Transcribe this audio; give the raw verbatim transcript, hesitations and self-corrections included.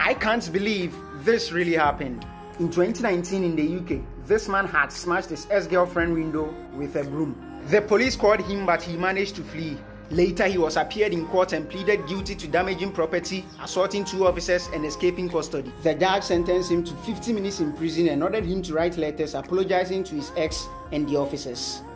I can't believe this really happened. In twenty nineteen in the U K, this man had smashed his ex-girlfriend window with a broom. The police called him, but he managed to flee. Later, he was appeared in court and pleaded guilty to damaging property, assaulting two officers, and escaping custody. The judge sentenced him to fifty minutes in prison and ordered him to write letters apologizing to his ex and the officers.